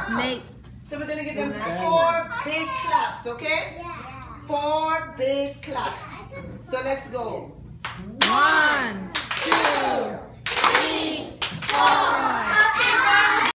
Nate. So we're going to give them 4 big claps, okay? 4 big claps. So let's go.